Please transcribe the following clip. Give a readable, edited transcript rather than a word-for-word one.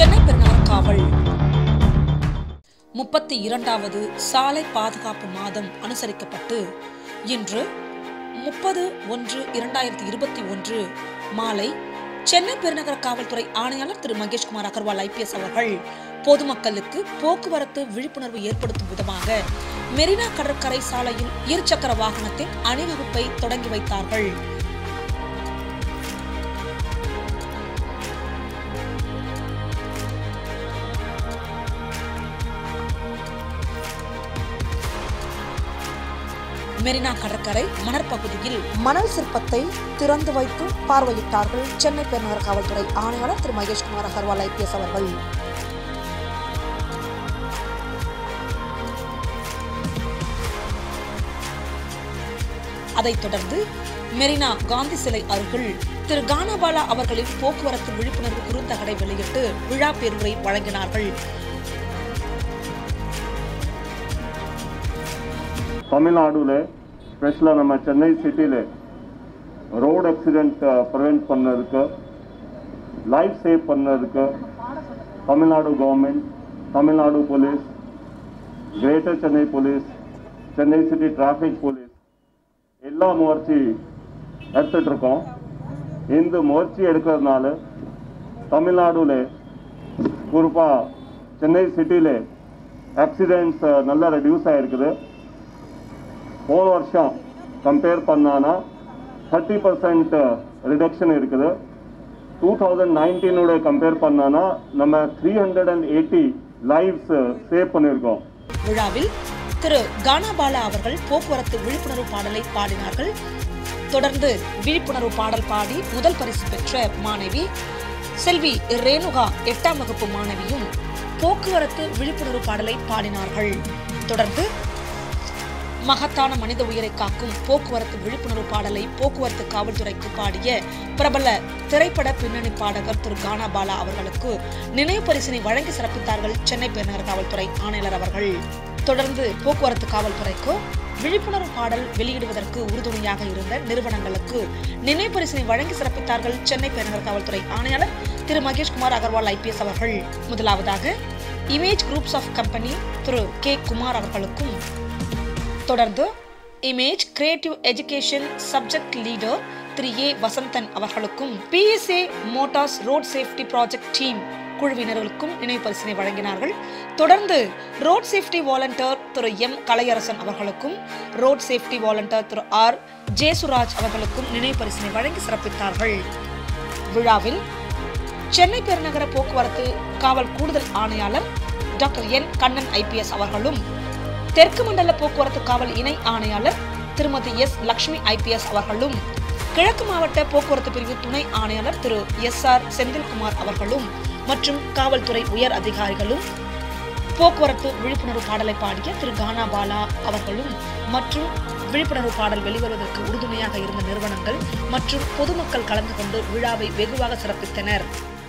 சென்னை பெருநகர காவல் 32வது சாலை பாதுகாப்பு மாதம் அனுசரிக்கப்பட்டு இன்று 30/1/2021 மாலை சென்னை பெருநகர காவல்துறை ஆணையாளர் திரு மகேஷ்குமார் அகர்வால் IPS அவர்கள் பொதுமக்களுக்கு போக்குவரத்து விழிப்புணர்வு ஏற்படுத்தும் விதமாக மெரினா கடற்கரை சாலையில் இருசக்கர வாகனத்தின் அணிவகுப்பை தொடங்கி வைத்தார்கள். மெரினா கடற்கரை மணற்பகுதியில் மணல் சிற்பத்தை திறந்து வைத்து பார்வையிட்டார்கள் சென்னை பெருநகர காவல்துறை ஆணையாளர் திரு மகேஷ்குமார் அகர்வால் IPS அவர்கள். அதைத் தொடர்ந்து மெரினா காந்தி சிலை அருகில் திரு கானாபாலா அவர்களின் போக்குவரத்து விழிப்புணர்வு குறுந்தகடை வெளியிட்டு விழா பேருரை வழங்கினார்கள். தமிழ்நாடுல ஸ்பெஷலாக நம்ம சென்னை சிட்டியில் ரோடு ஆக்சிடென்ட் ப்ரிவென்ட் பண்ணதுக்கு லைஃப் சேவ் பண்ணதுக்கு Tamil Nadu government, Tamil Nadu police, greater Chennai police, Chennai city traffic police எல்லா முயற்சி எடுத்துட்டு இருக்கோம். இந்த முயற்சி எடுக்கிறதுனால தமிழ்நாடுல குறிப்பாக சென்னை சிட்டியில் ஆக்சிடென்ட்ஸ் நல்லா ரெடியூஸ் ஆகிருக்குது. போன வருஷம் கம்பேர் பண்ணானா 30% ரிடக்ஷன் இருக்குது. 2019 கம்பேர் பண்ணானா நம்ம 380 லைவ்ஸ் சேவ் பண்ணியிருக்கோம். விழாவில் திரு கானாபாலா அவர்கள் போக்குவரத்து விழிப்புணர்வு பாடலை பாடினார்கள். தொடர்ந்து விழிப்புணர்வு பாடல் பாடி முதல் பரிசு பெற்ற மாணவி செல்வி ரேணுகா 8ஆம் வகுப்பு மாணவியும் போக்குவரத்து விழிப்புணர்வு பாடலை பாடினார்கள். தொடர்ந்து மகத்தான மனித உயிரை காக்கும் போக்குவரத்து விழிப்புணர்வு பாடலை போக்குவரத்து காவல்துறைக்கு பாடிய பிரபல திரைப்பட பின்னணி பாடகர் திரு கானாபாலா அவர்களுக்கு நினைவு பரிசினை வழங்கி சிறப்பித்தார்கள் சென்னை பெருநகர காவல்துறை ஆணையாளர் அவர்கள். தொடர்ந்து போக்குவரத்து காவல்துறைக்கு விழிப்புணர்வு பாடல் வெளியிடுவதற்கு உறுதுணையாக இருந்த நிறுவனங்களுக்கு நினைவு பரிசினை வழங்கி சிறப்பித்தார்கள் சென்னை பெருநகர காவல்துறை ஆணையாளர் திரு மகேஷ்குமார் அகர்வால் IPS அவர்கள். முதலாவதாக image groups of company Thiru K. Kumar அவர்களுக்கும், தொடர்ந்து image creative education subject leader Thiru A. Vasanthan அவர்களுக்கும் PSA motors road safety project team குழுவினர்களுக்கும் நினைவு பரிசினை வழங்கினார்கள். தொடர்ந்து road safety volunteer Thiru M. Kalaiyarasan அவர்களுக்கும் road safety volunteer Thiru R. Jesuraj அவர்களுக்கும் நினைவு பரிசினை வழங்கி சிறப்பித்தார்கள். விழாவில் சென்னை பெருநகர போக்குவரத்து காவல் கூடுதல் ஆணையாளர் டாக்டர் N. கண்ணன் IPS அவர்களும், தெற்கு மண்டல போக்குவரத்து காவல் இணை ஆணையாளர் திருமதி S. லட்சுமி IPS அவர்களும், கிழக்கு மாவட்ட போக்குவரத்து பிரிவு துணை ஆணையாளர் திரு SR செந்தில்குமார் அவர்களும் மற்றும் காவல்துறை உயர் அதிகாரிகளும், போக்குவரத்து விழிப்புணர்வு பாடலை பாடிய திரு கானாபாலா அவர்களும் மற்றும் விழிப்புணர்வு பாடல் வெளிவருவதற்கு உறுதுணையாக இருந்த நிறுவனங்கள் மற்றும் பொதுமக்கள் கலந்து கொண்டு விழாவை வெகுவாக சிறப்பித்தனர்.